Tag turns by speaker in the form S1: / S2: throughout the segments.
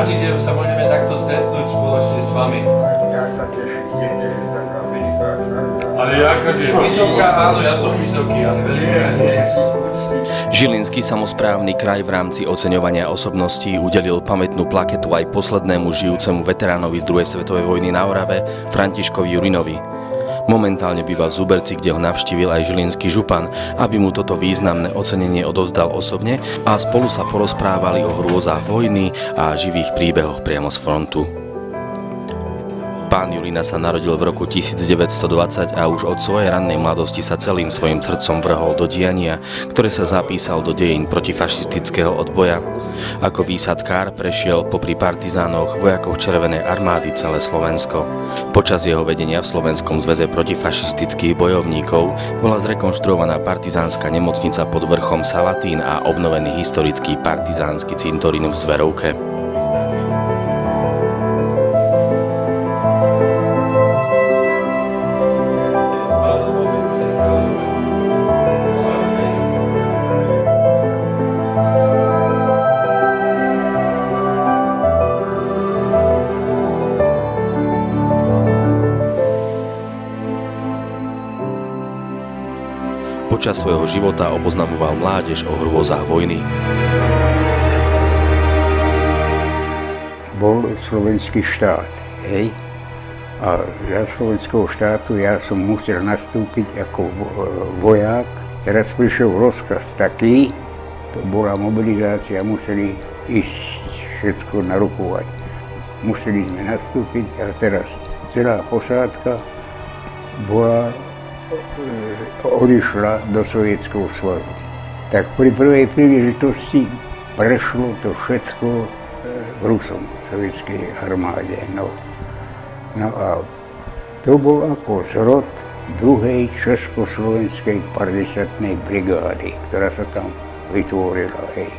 S1: rádi, že sa môžeme takto stretnúť spoločne s vami.
S2: Ja sa teším, že taká veľká.
S1: Ale akože vysoká, áno, ja som vysoký, ale veľká.
S3: Žilinský samosprávny kraj v rámci oceňovania osobností udelil pamätnú plaketu aj poslednému žijúcemu veteránovi z druhej svetovej vojny na Orave, Františkovi Jurinovi. Momentálne býva v Zuberci, kde ho navštívil aj žilinský župan, aby mu toto významné ocenenie odovzdal osobne a spolu sa porozprávali o hrôzach vojny a živých príbehoch priamo z frontu. Pán Jurina sa narodil v roku 1920 a už od svojej rannej mladosti sa celým svojim srdcom vrhol do diania, ktoré sa zapísal do dejín protifašistického odboja. Ako výsadkár prešiel popri partizánoch, vojakoch Červenej armády celé Slovensko. Počas jeho vedenia v Slovenskom zväze protifašistických bojovníkov bola zrekonštruovaná partizánska nemocnica pod vrchom Salatín a obnovený historický partizánsky cintorín v Zverovke. Počas svojho života oboznamoval mládež o hrôzach vojny.
S2: Bol slovenský štát, hej? A za slovenského štátu ja som musel nastúpiť ako vojak. Teraz prišiel rozkaz taký, to bola mobilizácia, museli ísť všetko narukovať. Museli sme nastúpiť a teraz celá posádka bola odišla do Sovietskeho zväzu. Tak pri prvej príležitosti prešlo to všetko Rusom, sovietskej armáde. No a to bol ako zrod druhej československej partisátnej brigády, ktorá sa tam vytvorila. Hej.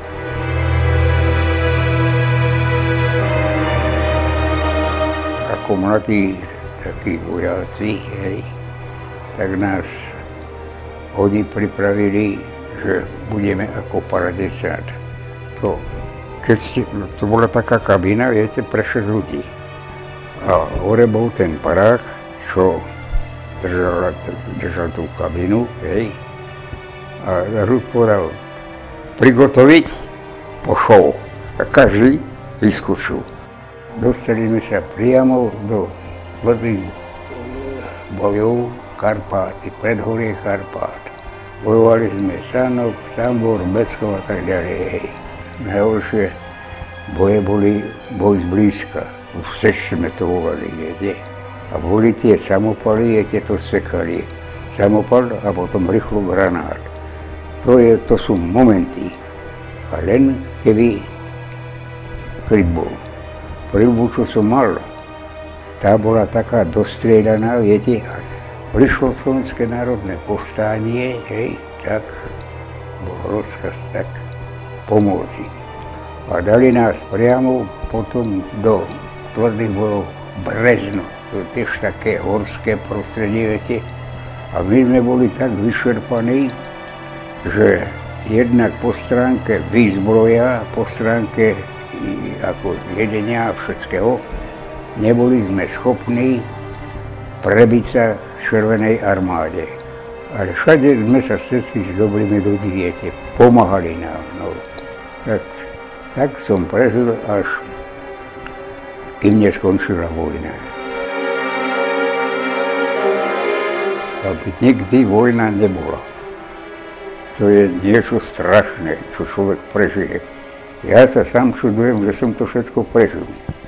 S2: Ako mladí takí vojáci, hej, tak nás oni pripravili, že budeme ako paradesát. To bola taká kabína, viete, pre 6 ľudí. A hore bol ten parák, čo držal tú kabínu, hej. A Rud povedal, prigotoviť, pošol. A každý vyskúšil. Dostali sme sa priamo do tvrdých bojov, Karpáty, predhorie Karpát. Bojovali sme Sanok, Sambor, Beckov a tak ďalej. Najhoršie boje boli boj zblízka. V Sešti sme to volali, viete. A boli tie samopaly, viete, to sekali. Samopal a potom rýchlo granát. To sú momenty. A len keby prilbu, čo som mal, tá bola taká dostriedaná, viete, prišlo Slovenské národné povstanie, hej, tak bol rozkaz, tak pomôcť. A dali nás priamo potom do tvrdých bojov Brezno. To je tiež také horské prostredie, viete. A my sme boli tak vyšerpaní, že jednak po stránke výzbroja, po stránke ako jedenia a všetkého, neboli sme schopní prebiť sa Červenej armáde. Ale všade sme sa stretli s dobrými ľuďmi, viete, pomáhali nám. No. Tak som prežil, až kým neskončila vojna. Aby nikdy vojna nebola. To je niečo strašné, čo človek prežije. Ja sa sám čudujem, že som to všetko prežil.